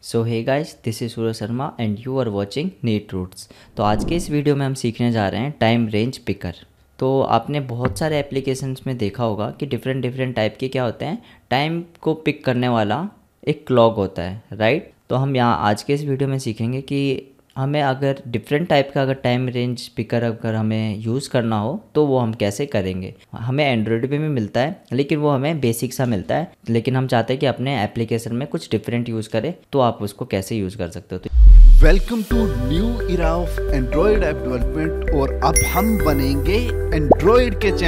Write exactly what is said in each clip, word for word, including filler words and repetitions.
So hey guys, this is Suraj Sharma and you are watching neat roots. तो आज के इस वीडियो में हम सीखने जा रहे हैं टाइम रेंज पिकर। तो आपने बहुत सारे एप्लीकेशंस में देखा होगा कि डिफरेंट डिफरेंट टाइप के क्या होते हैं, टाइम को पिक करने वाला एक क्लॉक होता है, राइट। तो हम यहाँ आज के इस वीडियो में सीखेंगे कि हमें अगर डिफरेंट टाइप का अगर टाइम रेंज पिकर अगर हमें यूज़ करना हो तो वो हम कैसे करेंगे। हमें एंड्रॉयड पे भी मिलता है, लेकिन वो हमें बेसिक सा मिलता है, लेकिन हम चाहते हैं कि अपने एप्लीकेशन में कुछ डिफरेंट यूज़ करें। तो आप उसको कैसे यूज़ कर सकते हो। तो welcome to new era of Android app development और अब हम बनेंगे एंड्रॉयड के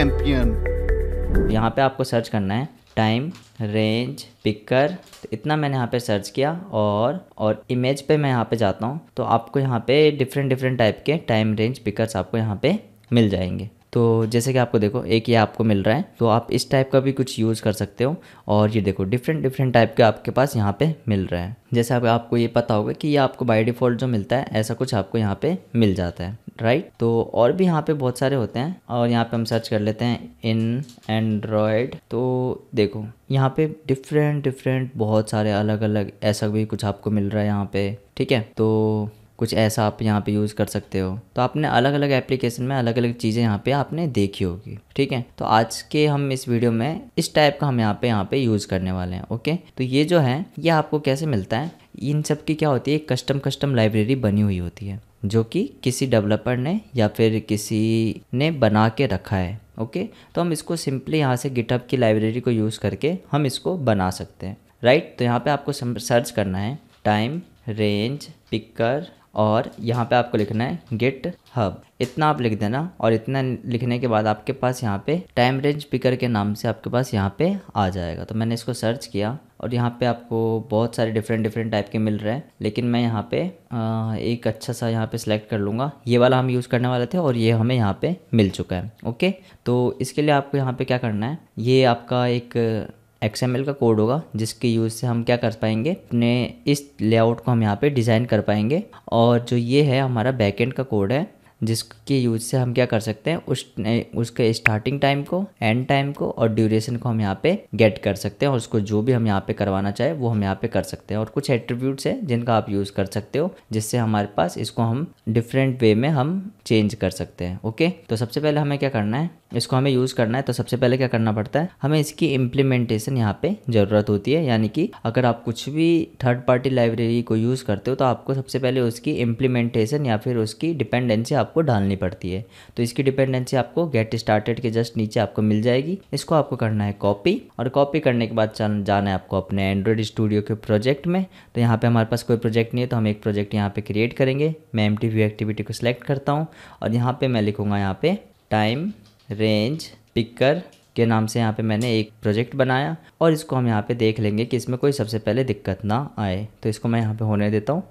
चैंपियन। यहाँ पे आपको सर्च करना है टाइम रेंज पिकर। तो इतना मैंने यहाँ पे सर्च किया और और इमेज पे मैं यहाँ पे जाता हूँ तो आपको यहाँ पे डिफरेंट डिफरेंट टाइप के टाइम रेंज पिकर्स आपको यहाँ पे मिल जाएंगे। तो जैसे कि आपको देखो एक ये आपको मिल रहा है, तो आप इस टाइप का भी कुछ यूज़ कर सकते हो। और ये देखो डिफरेंट डिफरेंट टाइप के आपके पास यहाँ पे मिल रहा है। जैसे अब आपको ये पता होगा कि ये आपको बाय डिफ़ॉल्ट जो मिलता है ऐसा कुछ आपको यहाँ पे मिल जाता है, राइट। तो और भी यहाँ पे बहुत सारे होते हैं और यहाँ पे हम सर्च कर लेते हैं इन एंड्रॉयड। तो देखो यहाँ पे डिफरेंट डिफरेंट बहुत सारे अलग अलग ऐसा भी कुछ आपको मिल रहा है यहाँ पे, ठीक है। तो कुछ ऐसा आप यहाँ पे यूज़ कर सकते हो। तो आपने अलग अलग एप्लीकेशन में अलग अलग चीज़ें यहाँ पे आपने देखी होगी, ठीक है। तो आज के हम इस वीडियो में इस टाइप का हम यहाँ पे यहाँ पे यूज़ करने वाले हैं, ओके। तो ये जो है ये आपको कैसे मिलता है, इन सब की क्या होती है, एक कस्टम कस्टम लाइब्रेरी बनी हुई होती है जो कि किसी डेवलपर ने या फिर किसी ने बना के रखा है, ओके। तो हम इसको सिंपली यहाँ से गिटहब की लाइब्रेरी को यूज़ करके हम इसको बना सकते हैं, राइट। तो यहाँ पे आपको सर्च करना है टाइम रेंज पिकर और यहाँ पे आपको लिखना है गिट हब। इतना आप लिख देना और इतना लिखने के बाद आपके पास यहाँ पे टाइम रेंज पिकर के नाम से आपके पास यहाँ पे आ जाएगा। तो मैंने इसको सर्च किया और यहाँ पे आपको बहुत सारे डिफरेंट डिफरेंट टाइप के मिल रहे हैं, लेकिन मैं यहाँ पे आ, एक अच्छा सा यहाँ पे सिलेक्ट कर लूँगा। ये वाला हम यूज़ करने वाले थे और ये हमें यहाँ पे मिल चुका है, ओके। तो इसके लिए आपको यहाँ पे क्या करना है, ये आपका एक एक्स एम एल का कोड होगा जिसके यूज़ से हम क्या कर पाएंगे, अपने इस लेआउट को हम यहाँ पे डिज़ाइन कर पाएंगे। और जो ये है हमारा बैकएंड का कोड है जिसके यूज़ से हम क्या कर सकते हैं, उस उसके स्टार्टिंग टाइम को, एंड टाइम को और ड्यूरेशन को हम यहाँ पे गेट कर सकते हैं और उसको जो भी हम यहाँ पे करवाना चाहे वो हम यहाँ पे कर सकते हैं। और कुछ एट्रीब्यूट्स हैं जिनका आप यूज़ कर सकते हो जिससे हमारे पास इसको हम डिफरेंट वे में हम चेंज कर सकते हैं, ओके। तो सबसे पहले हमें क्या करना है, इसको हमें यूज़ करना है। तो सबसे पहले क्या करना पड़ता है, हमें इसकी इम्प्लीमेंटेशन यहाँ पे ज़रूरत होती है। यानी कि अगर आप कुछ भी थर्ड पार्टी लाइब्रेरी को यूज़ करते हो तो आपको सबसे पहले उसकी इम्प्लीमेंटेशन या फिर उसकी डिपेंडेंसी आपको डालनी पड़ती है। तो इसकी डिपेंडेंसी आपको गेट स्टार्टेड के जस्ट नीचे आपको मिल जाएगी। इसको आपको करना है कॉपी, और कॉपी करने के बाद जाना है आपको अपने एंड्रॉयड स्टूडियो के प्रोजेक्ट में। तो यहाँ पे हमारे पास कोई प्रोजेक्ट नहीं है तो हम एक प्रोजेक्ट यहाँ पे क्रिएट करेंगे। मैं एम टी व्यू एक्टिविटी को सिलेक्ट करता हूँ और यहाँ पे मैं लिखूँगा यहाँ पे टाइम रेंज पिकर के नाम से यहाँ पे मैंने एक प्रोजेक्ट बनाया और इसको हम यहाँ पे देख लेंगे कि इसमें कोई सबसे पहले दिक्कत ना आए। तो इसको मैं यहाँ पे होने देता हूँ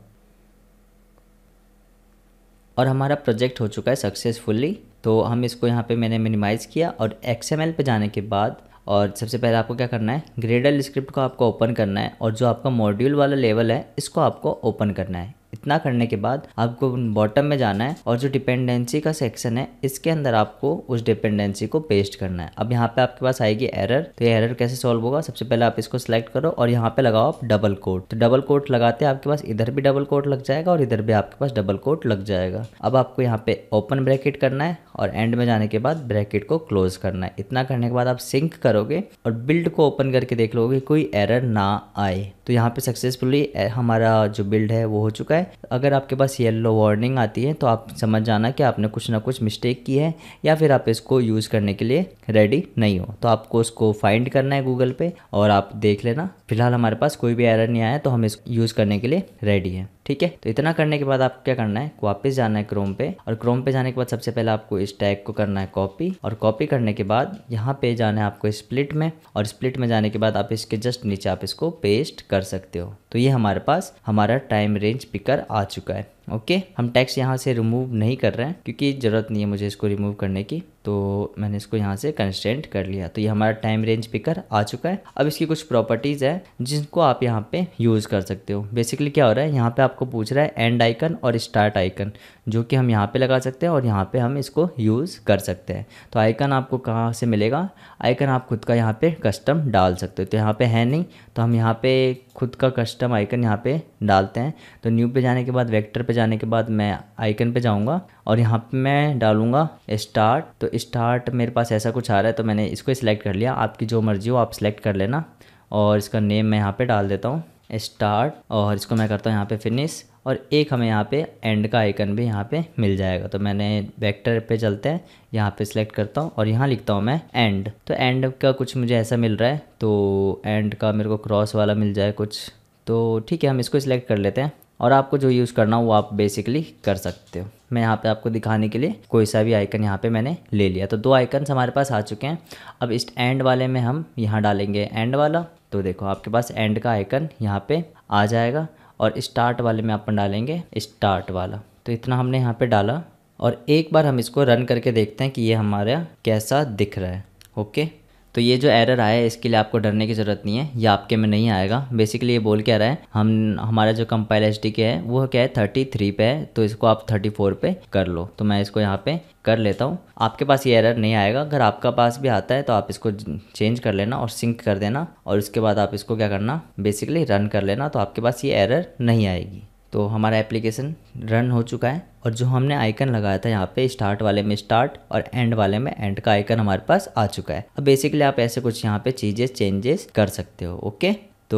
और हमारा प्रोजेक्ट हो चुका है सक्सेसफुली। तो हम इसको यहाँ पे मैंने मिनिमाइज़ किया और एक्स एम एल पे जाने के बाद और सबसे पहले आपको क्या करना है, ग्रेडल स्क्रिप्ट को आपको ओपन करना है और जो आपका मॉड्यूल वाला लेवल है इसको आपको ओपन करना है। इतना करने के बाद आपको बॉटम में जाना है और जो डिपेंडेंसी का सेक्शन है इसके अंदर आपको उस डिपेंडेंसी को पेस्ट करना है। अब यहाँ पे आपके पास आएगी एरर। तो ये एरर कैसे सॉल्व होगा, सबसे पहले आप इसको सिलेक्ट करो और यहाँ पे लगाओ आप डबल कोट। तो डबल कोट लगाते हैं आपके पास इधर भी डबल कोट लग जाएगा और इधर भी आपके पास डबल कोट लग जाएगा। अब आपको यहाँ पे ओपन ब्रैकेट करना है और एंड में जाने के बाद ब्रैकेट को क्लोज करना है। इतना करने के बाद आप सिंक करोगे और बिल्ड को ओपन करके देख लोगे कोई एरर ना आए। तो यहाँ पे सक्सेसफुली हमारा जो बिल्ड है वो हो चुका है। अगर आपके पास येलो वार्निंग आती है तो आप समझ जाना कि आपने कुछ ना कुछ मिस्टेक की है या फिर आप इसको यूज़ करने के लिए रेडी नहीं हो। तो आपको उसको फाइंड करना है गूगल पे और आप देख लेना। फिलहाल हमारे पास कोई भी एरर नहीं आया तो हम इसको यूज़ करने के लिए रेडी है, ठीक है। तो इतना करने के बाद आपको क्या करना है, वापस जाना है क्रोम पे और क्रोम पे जाने के बाद सबसे पहले आपको इस टैग को करना है कॉपी और कॉपी करने के बाद यहाँ पे जाना है आपको स्प्लिट में और स्प्लिट में जाने के बाद आप इसके जस्ट नीचे आप इसको पेस्ट कर सकते हो। तो ये हमारे पास हमारा टाइम रेंज पिकर आ चुका है, ओके। हम टेक्स्ट यहाँ से रिमूव नहीं कर रहे हैं क्योंकि ज़रूरत नहीं है मुझे इसको रिमूव करने की, तो मैंने इसको यहाँ से कंस्ट्रेंट कर लिया। तो ये हमारा टाइम रेंज पिकर आ चुका है। अब इसकी कुछ प्रॉपर्टीज़ है जिनको आप यहाँ पे यूज़ कर सकते हो। बेसिकली क्या हो रहा है, यहाँ पे आपको पूछ रहा है एंड आइकन और स्टार्ट आइकन, जो कि हम यहाँ पे लगा सकते हैं और यहाँ पे हम इसको यूज़ कर सकते हैं। तो आइकन आपको कहाँ से मिलेगा, आइकन आप खुद का यहाँ पे कस्टम डाल सकते हो। तो यहाँ पे है नहीं तो हम यहाँ पे खुद का कस्टम आइकन यहाँ पे डालते हैं। तो न्यू पे जाने के बाद वेक्टर पे जाने के बाद मैं आइकन पे जाऊँगा और यहाँ पे मैं डालूँगा स्टार्ट। तो स्टार्ट मेरे पास ऐसा कुछ आ रहा है तो मैंने इसको सिलेक्ट कर लिया। आपकी जो मर्जी हो आप सिलेक्ट कर लेना और इसका नेम मैं यहाँ पे डाल देता हूँ स्टार्ट और इसको मैं करता हूँ यहाँ पे फिनिश। और एक हमें यहाँ पे एंड का आइकन भी यहाँ पे मिल जाएगा। तो मैंने वेक्टर पे चलते हैं, यहाँ पे सिलेक्ट करता हूँ और यहाँ लिखता हूँ मैं एंड। तो एंड का कुछ मुझे ऐसा मिल रहा है, तो एंड का मेरे को क्रॉस वाला मिल जाए कुछ, तो ठीक है हम इसको सिलेक्ट कर लेते हैं। और आपको जो यूज़ करना हो वो आप बेसिकली कर सकते हो। मैं यहाँ पे आपको दिखाने के लिए कोई सा भी आइकन यहाँ पे मैंने ले लिया। तो दो आइकन्स हमारे पास आ चुके हैं। अब इस एंड वाले में हम यहाँ डालेंगे एंड वाला। तो देखो आपके पास एंड का आइकन यहाँ पे आ जाएगा और स्टार्ट वाले में अपन डालेंगे स्टार्ट वाला। तो इतना हमने यहाँ पे डाला और एक बार हम इसको रन करके देखते हैं कि ये हमारा कैसा दिख रहा है। ओके, तो ये जो एरर आया है इसके लिए आपको डरने की ज़रूरत नहीं है, ये आपके में नहीं आएगा। बेसिकली ये बोल क्या रहा है, हम हमारा जो कंपाइल एच डी के है वो क्या है थर्टी थ्री पे है, तो इसको आप थर्टी फोर पे कर लो। तो मैं इसको यहाँ पे कर लेता हूँ। आपके पास ये एरर नहीं आएगा। अगर आपका पास भी आता है तो आप इसको चेंज कर लेना और सिंक कर देना और उसके बाद आप इसको क्या करना बेसिकली रन कर लेना, तो आपके पास ये एरर नहीं आएगी। तो हमारा एप्लीकेशन रन हो चुका है और जो हमने आइकन लगाया था यहाँ पे स्टार्ट वाले में स्टार्ट और एंड वाले में एंड का आइकन हमारे पास आ चुका है। अब बेसिकली आप ऐसे कुछ यहाँ पे चीज़ें चेंजेस कर सकते हो। ओके,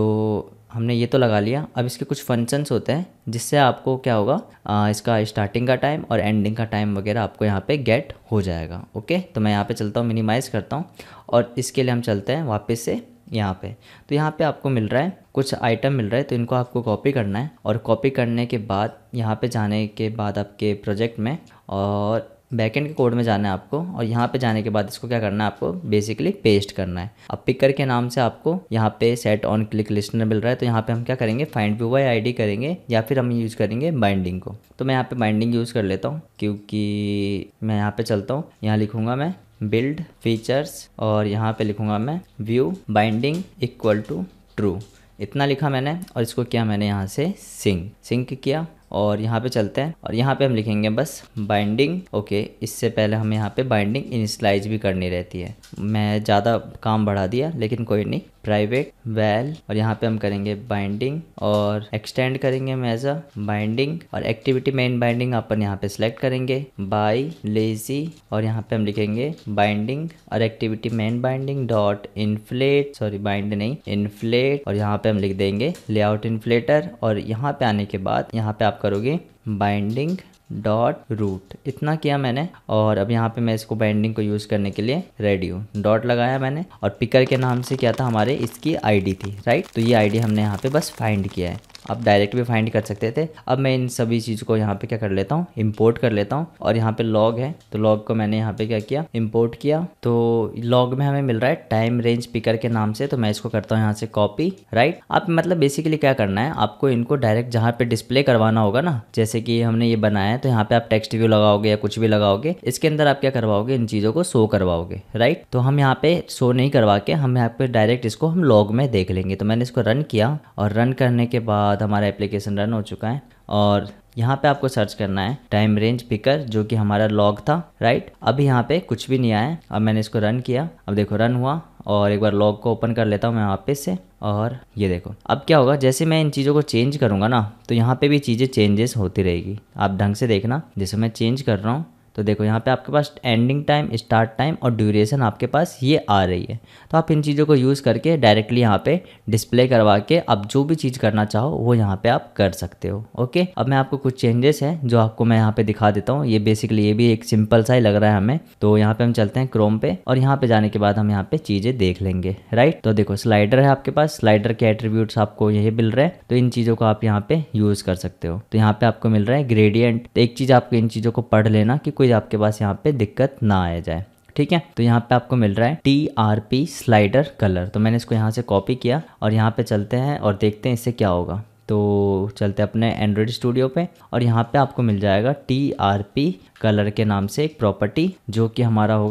तो हमने ये तो लगा लिया। अब इसके कुछ फंक्शंस होते हैं जिससे आपको क्या होगा, आ, इसका स्टार्टिंग का टाइम और एंडिंग का टाइम वगैरह आपको यहाँ पे गेट हो जाएगा। ओके, तो मैं यहाँ पे चलता हूँ, मिनिमाइज़ करता हूँ और इसके लिए हम चलते हैं वापस से यहाँ पे। तो यहाँ पे आपको मिल रहा है कुछ आइटम मिल रहा है, तो इनको आपको कॉपी करना है और कॉपी करने के बाद यहाँ पे जाने के बाद आपके प्रोजेक्ट में और बैकएंड के कोड में जाना है आपको और यहाँ पे जाने के बाद इसको क्या करना है आपको बेसिकली पेस्ट करना है। अब पिकर के नाम से आपको यहाँ पे सेट ऑन क्लिक लिस्टनर मिल रहा है, तो यहाँ पे हम क्या करेंगे फाइंड व्यू बाय आईडी करेंगे या फिर हम यूज़ करेंगे बाइंडिंग को। तो मैं यहाँ पे बाइंडिंग यूज़ कर लेता हूँ क्योंकि मैं यहाँ पे चलता हूँ, यहाँ लिखूँगा मैं बिल्ड फीचर्स और यहाँ पे लिखूँगा मैं view binding equal to true. इतना लिखा मैंने और इसको किया मैंने यहाँ से सिंक सिंक किया और यहाँ पे चलते हैं और यहाँ पे हम लिखेंगे बस बाइंडिंग। ओके, इससे पहले हमें यहाँ पे बाइंडिंग इनिशियलाइज भी करनी रहती है। मैं ज़्यादा काम बढ़ा दिया लेकिन कोई नहीं, प्राइवेट वैल और यहाँ पे हम करेंगे बाइंडिंग और एक्सटेंड करेंगे मेजर बाइंडिंग और एक्टिविटी मेन बाइंडिंग अपन यहाँ पे सिलेक्ट करेंगे बाई लेजी और यहाँ पे हम लिखेंगे बाइंडिंग और activity main binding dot inflate sorry bind नहीं इन्फ्लेट और यहाँ पे हम लिख देंगे लेआउट इन्फ्लेटर और यहाँ पे आने के बाद यहाँ पे आप करोगे बाइंडिंग डॉट रूट। इतना किया मैंने और अब यहाँ पे मैं इसको बाइंडिंग को यूज़ करने के लिए रेडी हूँ। डॉट लगाया मैंने और पिकर के नाम से क्या था हमारे इसकी आईडी थी, राइट। तो ये आईडी हमने यहाँ पे बस फाइंड किया है। आप डायरेक्ट भी फाइंड कर सकते थे। अब मैं इन सभी चीज़ को यहाँ पे क्या कर लेता हूँ इंपोर्ट कर लेता हूँ और यहाँ पे लॉग है तो लॉग को मैंने यहाँ पे क्या किया इंपोर्ट किया। तो लॉग में हमें मिल रहा है टाइम रेंज पिकर के नाम से, तो मैं इसको करता हूँ यहाँ से कॉपी, राइट। आप मतलब बेसिकली क्या करना है आपको इनको डायरेक्ट जहाँ पे डिस्प्ले करवाना होगा ना, जैसे कि हमने ये बनाया है तो यहाँ पे आप टेक्स्ट व्यू लगाओगे या कुछ भी लगाओगे, इसके अंदर आप क्या करवाओगे इन चीज़ों को शो करवाओगे, राइट। तो हम यहाँ पे शो नहीं करवा के हम यहाँ पे डायरेक्ट इसको हम लॉग में देख लेंगे। तो मैंने इसको रन किया और रन करने के बाद हमारा एप्लीकेशन रन हो चुका है और यहाँ पे आपको सर्च करना है टाइम रेंज पिकर जो कि हमारा लॉग था, राइट। अभी यहाँ पे कुछ भी नहीं आया। अब मैंने इसको रन किया, अब देखो रन हुआ और एक बार लॉग को ओपन कर लेता हूँ मैं वापस से और ये देखो अब क्या होगा, जैसे मैं इन चीज़ों को चेंज करूँगा ना तो यहाँ पे भी चीज़ें चेंजेस होती रहेगी। आप ढंग से देखना, जैसे मैं चेंज कर रहा हूँ तो देखो यहाँ पे आपके पास एंडिंग टाइम स्टार्ट टाइम और ड्यूरेशन आपके पास ये आ रही है। तो आप इन चीज़ों को यूज़ करके डायरेक्टली यहाँ पे डिस्प्ले करवा के अब जो भी चीज़ करना चाहो वो यहाँ पे आप कर सकते हो। ओके, अब मैं आपको कुछ चेंजेस हैं जो आपको मैं यहाँ पे दिखा देता हूँ। ये बेसिकली ये भी एक सिंपल सा ही लग रहा है हमें। तो यहाँ पे हम चलते हैं क्रोम पे और यहाँ पे जाने के बाद हम यहाँ पे चीज़ें देख लेंगे, राइट। तो देखो स्लाइडर है आपके पास, स्लाइडर के एट्रीब्यूट्स आपको यही मिल रहे हैं, तो इन चीज़ों को आप यहाँ पे यूज़ कर सकते हो। तो यहाँ पे आपको मिल रहा है ग्रेडियंट। तो एक चीज़ आपको इन चीज़ों को पढ़ लेना कि कोई आपके पास यहाँ पे दिक्कत ना आ जाए, ठीक है। तो यहाँ पे आपको मिल रहा है T R P slider colour. तो मैंने इसको यहाँ से कॉपी किया और यहाँ पे चलते हैं और देखते हैं इससे क्या होगा। तो चलते हैं अपने एंड्रॉइड स्टूडियो पे और यहाँ पे आपको मिल जाएगा टी आर पी कलर के नाम से एक प्रॉपर्टी जो कि हमारा होगा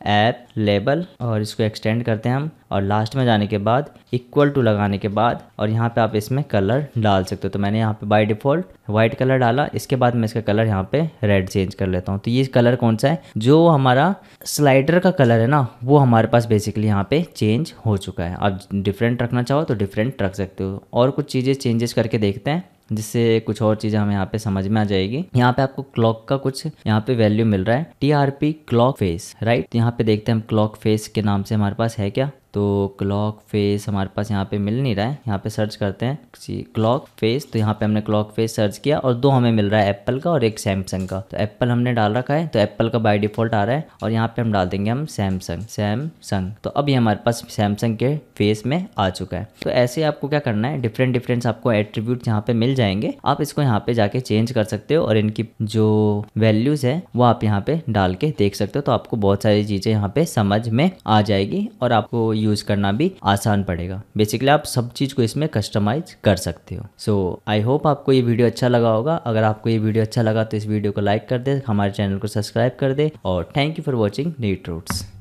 ऐप लेबल और इसको एक्सटेंड करते हैं हम, और लास्ट में जाने के बाद इक्वल टू लगाने के बाद और यहाँ पे आप इसमें कलर डाल सकते हो। तो मैंने यहाँ पे बाय डिफ़ॉल्ट वाइट कलर डाला, इसके बाद मैं इसका कलर यहाँ पे रेड चेंज कर लेता हूँ। तो ये कलर कौन सा है, जो हमारा स्लाइडर का कलर है ना, वो हमारे पास बेसिकली यहाँ पे चेंज हो चुका है। आप डिफरेंट रखना चाहो तो डिफरेंट रख सकते हो। और कुछ चीज़ें चेंजेस करके देखते हैं जिससे कुछ और चीज़ें हमें यहाँ पे समझ में आ जाएगी। यहाँ पे आपको क्लॉक का कुछ यहाँ पे वैल्यू मिल रहा है, T R P clock face, right. यहाँ पे देखते हैं हम क्लॉक फेस के नाम से हमारे पास है क्या। तो क्लॉक फेस हमारे पास यहाँ पे मिल नहीं रहा है। यहाँ पे सर्च करते हैं क्लॉक फेस, तो यहाँ पे हमने क्लॉक फेस सर्च किया और दो हमें मिल रहा है, एप्पल का और एक सैमसंग का। तो एप्पल हमने डाल रखा है तो एप्पल का बाय डिफ़ॉल्ट आ रहा है, और यहाँ पे हम डाल देंगे हम सैमसंग सैमसंग तो अब ये हमारे पास सैमसंग के फेस में आ चुका है। तो ऐसे आपको क्या करना है, डिफरेंट डिफरेंट आपको एट्रीब्यूट यहाँ पे मिल जाएंगे, आप इसको यहाँ पे जाके चेंज कर सकते हो और इनकी जो वैल्यूज़ है वो आप यहाँ पे डाल के देख सकते हो। तो आपको बहुत सारी चीज़ें यहाँ पे समझ में आ जाएगी और आपको यूज़ करना भी आसान पड़ेगा। बेसिकली आप सब चीज़ को इसमें कस्टमाइज कर सकते हो। सो आई होप आपको ये वीडियो अच्छा लगा होगा। अगर आपको ये वीडियो अच्छा लगा तो इस वीडियो को लाइक कर दे, हमारे चैनल को सब्सक्राइब कर दे, और thank you for watching neat roots.